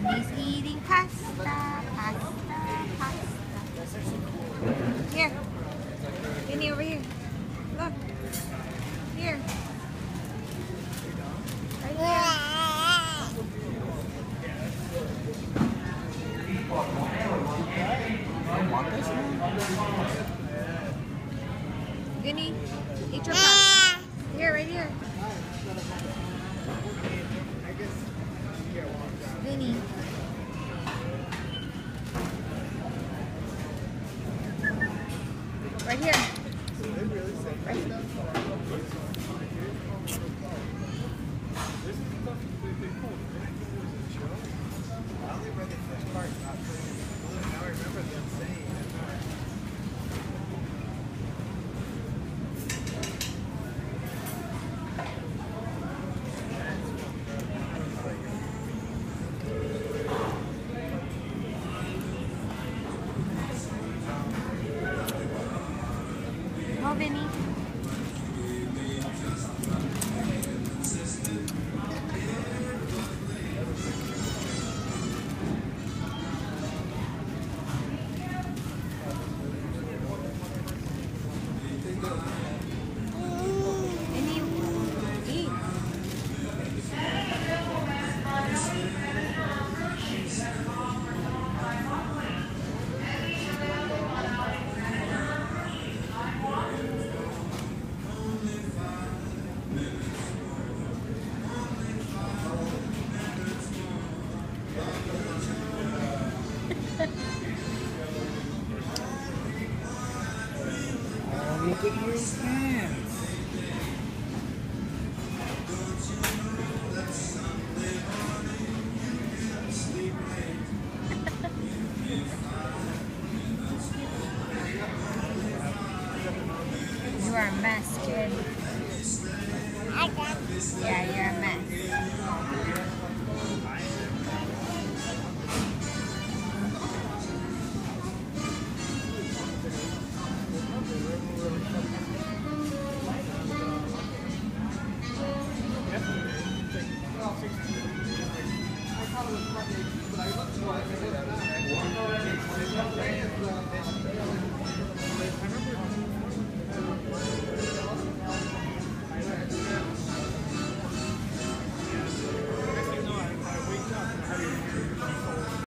He's eating pasta, pasta, pasta. Here. Vinny, over here. Look. Here. Right here. Vinny, eat your pasta. Here, right here. Vinny. Right here. Right here. Go, Vinny. Vinny, eat. Look at your hands. You are a mess, kid. Yeah, you're a mess.